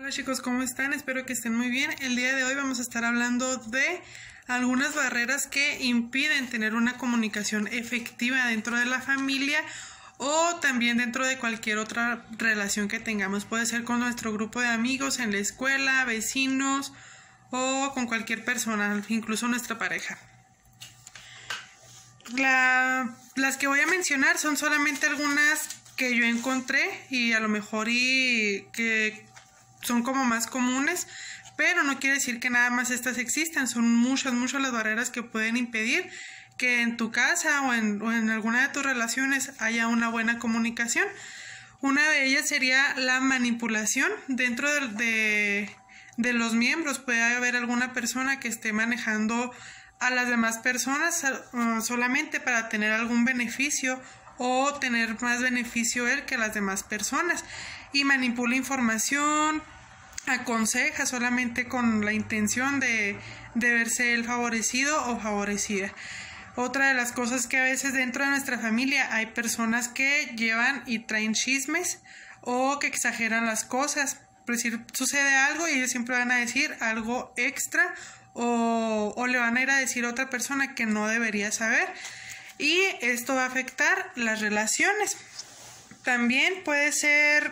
Hola chicos, ¿cómo están? Espero que estén muy bien. El día de hoy vamos a estar hablando de algunas barreras que impiden tener una comunicación efectiva dentro de la familia o también dentro de cualquier otra relación que tengamos. Puede ser con nuestro grupo de amigos, en la escuela, vecinos o con cualquier persona, incluso nuestra pareja. Las que voy a mencionar son solamente algunas que yo encontré y a lo mejor que son como más comunes, pero no quiere decir que nada más estas existan. Son muchas las barreras que pueden impedir que en tu casa o en alguna de tus relaciones haya una buena comunicación. Una de ellas sería la manipulación dentro de los miembros. Puede haber alguna persona que esté manejando a las demás personas solamente para tener algún beneficio o tener más beneficio él que las demás personas, y manipula información, aconseja solamente con la intención de verse él favorecido o favorecida. Otra de las cosas que a veces dentro de nuestra familia hay personas que llevan y traen chismes o que exageran las cosas. Por decir, sucede algo y ellos siempre van a decir algo extra o le van a ir a decir a otra persona que no debería saber, y esto va a afectar las relaciones. También puede ser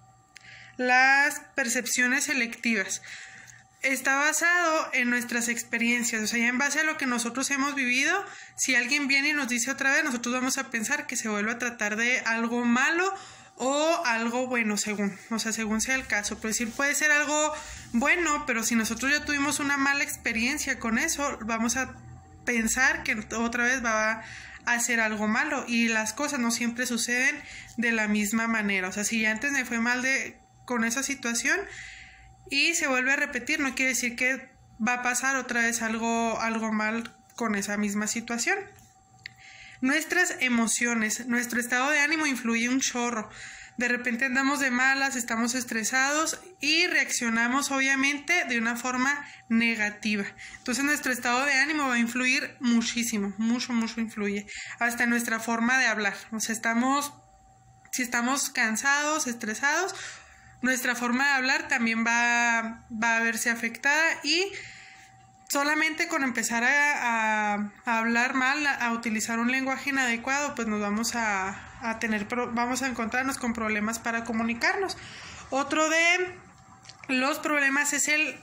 las percepciones selectivas. Está basado en nuestras experiencias, o sea, ya en base a lo que nosotros hemos vivido. Si alguien viene y nos dice otra vez, nosotros vamos a pensar que se vuelve a tratar de algo malo o algo bueno, según sea el caso. Por decir, puede ser algo bueno, pero si nosotros ya tuvimos una mala experiencia con eso, vamos a pensar que otra vez va a hacer algo malo, y las cosas no siempre suceden de la misma manera. O sea, si ya antes me fue mal con esa situación y se vuelve a repetir, no quiere decir que va a pasar otra vez algo mal con esa misma situación. Nuestras emociones, nuestro estado de ánimo influye un chorro. De repente andamos de malas, estamos estresados y reaccionamos obviamente de una forma negativa. Entonces nuestro estado de ánimo va a influir muchísimo, mucho influye. Hasta nuestra forma de hablar. O sea, si estamos cansados, estresados, nuestra forma de hablar también va a verse afectada, y solamente con empezar a hablar mal, a utilizar un lenguaje inadecuado, pues nos vamos vamos a encontrarnos con problemas para comunicarnos. Otro de los problemas es el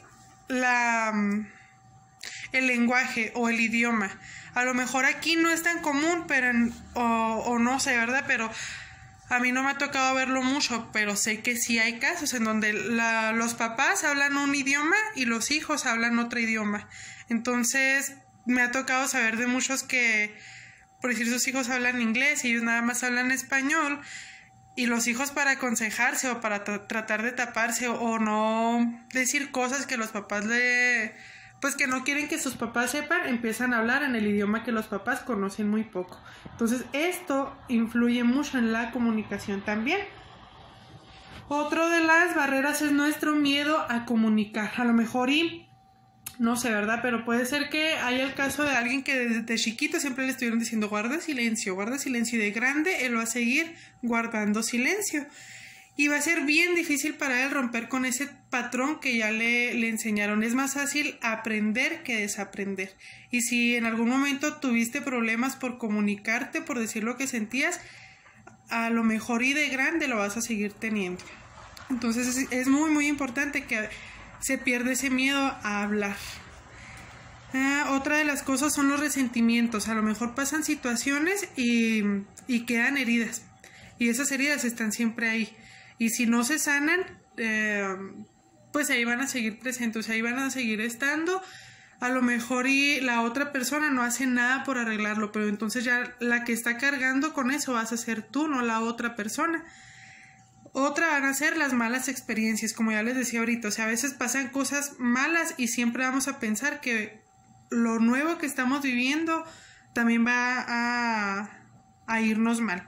lenguaje o el idioma. A lo mejor aquí no es tan común, pero o no sé, ¿verdad? Pero a mí no me ha tocado verlo mucho, pero sé que sí hay casos en donde los papás hablan un idioma y los hijos hablan otro idioma. Entonces me ha tocado saber de muchos que, por decir, sus hijos hablan inglés y ellos nada más hablan español, y los hijos, para aconsejarse o para tratar de taparse o no decir cosas que los papás pues que no quieren que sus papás sepan, empiezan a hablar en el idioma que los papás conocen muy poco. Entonces esto influye mucho en la comunicación también. Otro de las barreras es nuestro miedo a comunicar. A lo mejor no sé, ¿verdad? Pero puede ser que haya el caso de alguien que desde chiquito siempre le estuvieron diciendo guarda silencio, y de grande él va a seguir guardando silencio. Y va a ser bien difícil para él romper con ese patrón que ya le enseñaron. Es más fácil aprender que desaprender. Y si en algún momento tuviste problemas por comunicarte, por decir lo que sentías, a lo mejor y de grande lo vas a seguir teniendo. Entonces es muy importante que se pierda ese miedo a hablar. Otra de las cosas son los resentimientos. A lo mejor pasan situaciones y quedan heridas. Y esas heridas están siempre ahí. Y si no se sanan, pues ahí van a seguir presentes, ahí van a seguir estando. A lo mejor y la otra persona no hace nada por arreglarlo, pero entonces ya la que está cargando con eso vas a ser tú, no la otra persona. Otra van a ser las malas experiencias, como ya les decía ahorita. O sea, a veces pasan cosas malas y siempre vamos a pensar que lo nuevo que estamos viviendo también va a irnos mal.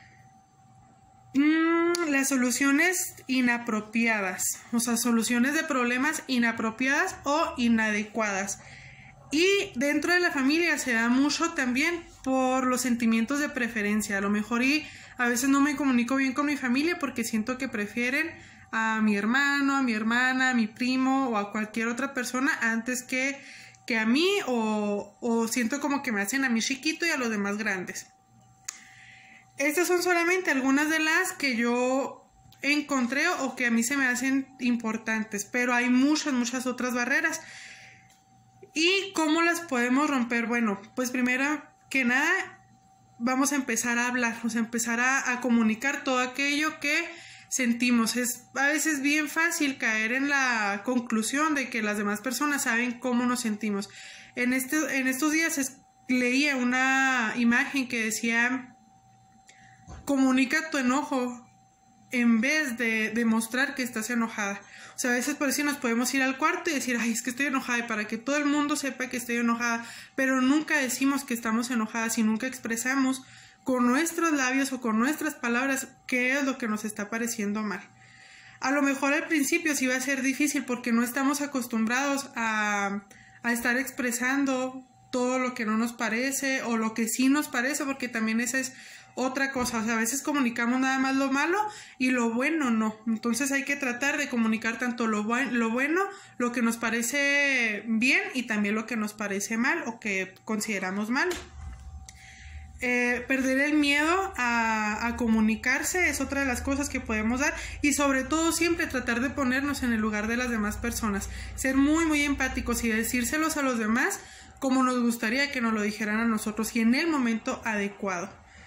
Las soluciones inapropiadas, o sea, soluciones de problemas inapropiadas o inadecuadas. Y dentro de la familia se da mucho también por los sentimientos de preferencia. A lo mejor y a veces no me comunico bien con mi familia porque siento que prefieren a mi hermano, a mi hermana, a mi primo o a cualquier otra persona antes que a mí, o siento como que me hacen a mí chiquito y a los demás grandes. Estas son solamente algunas de las que yo encontré o que a mí se me hacen importantes, pero hay muchas otras barreras. ¿Y cómo las podemos romper? Bueno, pues primero que nada vamos a empezar a hablar, vamos a empezar a comunicar todo aquello que sentimos. Es a veces bien fácil caer en la conclusión de que las demás personas saben cómo nos sentimos. En estos días leía una imagen que decía: comunica tu enojo en vez de demostrar que estás enojada. O sea, a veces por eso nos podemos ir al cuarto y decir: ay, es que estoy enojada, y para que todo el mundo sepa que estoy enojada, pero nunca decimos que estamos enojadas y nunca expresamos con nuestros labios o con nuestras palabras qué es lo que nos está pareciendo mal. A lo mejor al principio sí va a ser difícil porque no estamos acostumbrados a estar expresando todo lo que no nos parece o lo que sí nos parece, porque también esa es otra cosa. O sea, a veces comunicamos nada más lo malo y lo bueno no. Entonces hay que tratar de comunicar tanto lo bueno, lo que nos parece bien y también lo que nos parece mal o que consideramos mal. Perder el miedo a comunicarse es otra de las cosas que podemos dar, y sobre todo siempre tratar de ponernos en el lugar de las demás personas, ser muy empáticos y decírselos a los demás como nos gustaría que nos lo dijeran a nosotros y en el momento adecuado.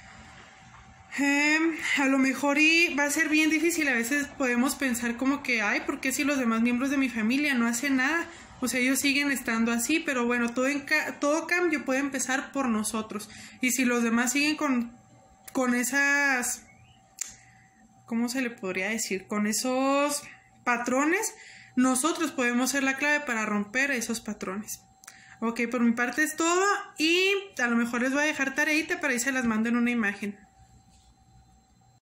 A lo mejor y va a ser bien difícil, a veces podemos pensar como que ay, ¿por qué si los demás miembros de mi familia no hacen nada? O sea, ellos siguen estando así, pero bueno, todo cambio puede empezar por nosotros. Y si los demás siguen con esas, ¿cómo se le podría decir? Con esos patrones, nosotros podemos ser la clave para romper esos patrones. Ok, por mi parte es todo y a lo mejor les voy a dejar tareita para ahí se las mando en una imagen.